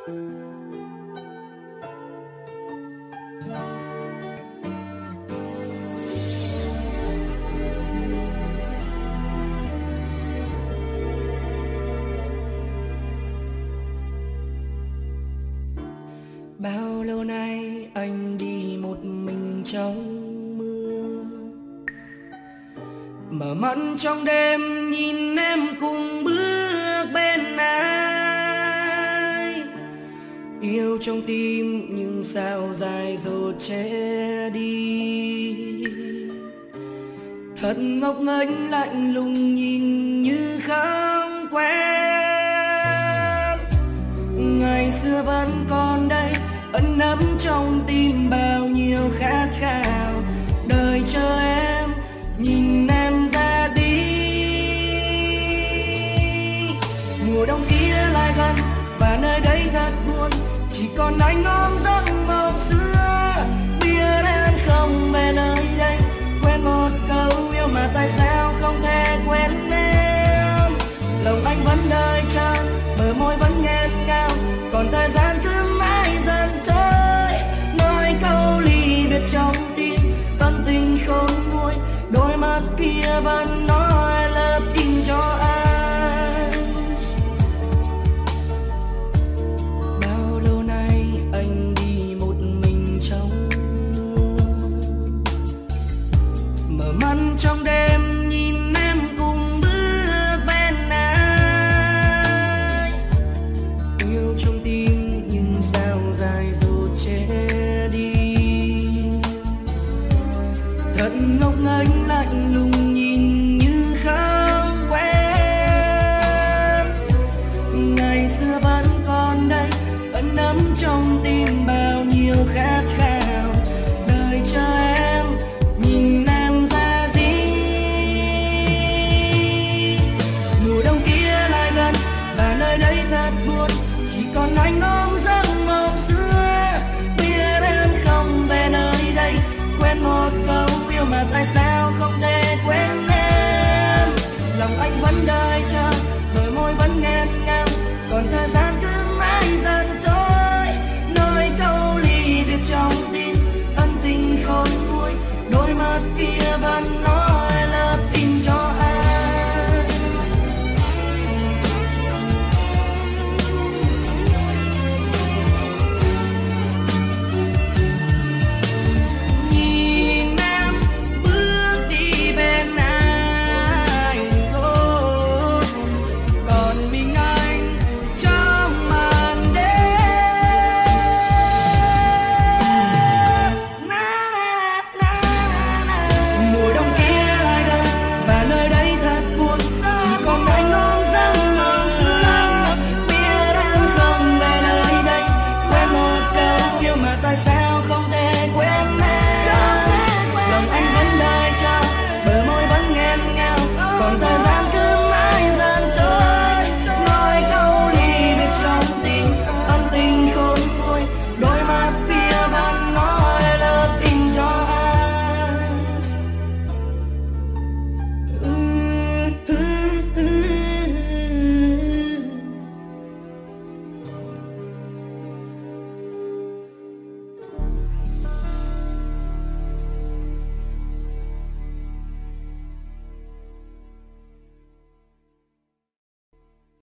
Bao lâu nay anh đi một mình trong mưa, mở mắt trong đêm nhìn em cùng bước bên ai. Yêu trong tim nhưng sao dài dột che đi. Thật ngốc nghếch lạnh lùng nhìn như không quen. Ngày xưa vẫn còn đây ẩn nấp trong tim bao nhiêu khát khao. Đời chờ em, nhìn em ra đi. Mùa đông kia lại gần và nơi đây thật buồn, chỉ còn anh ôm giấc mộng xưa. Biết em không về nơi đây, quên một câu yêu mà tại sao không thể quên em. Lòng anh vẫn đợi chờ, bờ môi vẫn nghẹn ngào, còn thời gian cứ mãi dần trôi. Nói câu ly biệt trong tim, tâm tình khôn nguôi, đôi mắt kia vẫn nói love in cho anh. Bao lâu nay anh đi một mình trong mưa, mở mắt trong đêm nhìn em cùng bước bên ai. Yêu trong tim nhưng sao dài dột che đi. Thật ngốc nghếch lạnh lùng nhìn như không quen. Ngày xưa vẫn còn đây ẩn nấp trong tim bao nhiêu khát khao. Đời chờ em, nhìn em ra đi. Mùa đông kia lại gần và nơi đây thật buồn, chỉ còn anh ôm